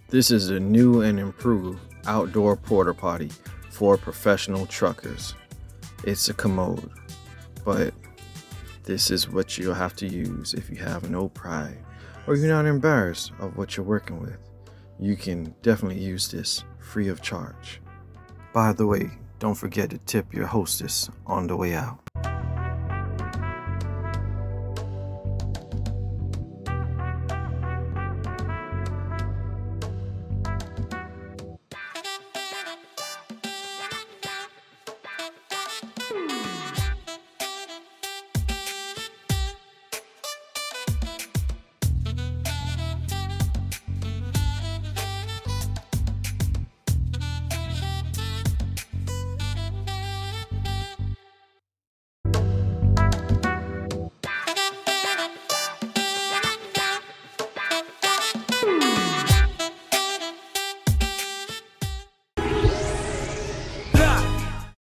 This is a new and improved outdoor porta potty for professional truckers. It's a commode, but this is what you'll have to use if you have no pride or you're not embarrassed of what you're working with. You can definitely use this free of charge. By the way, don't forget to tip your hostess on the way out.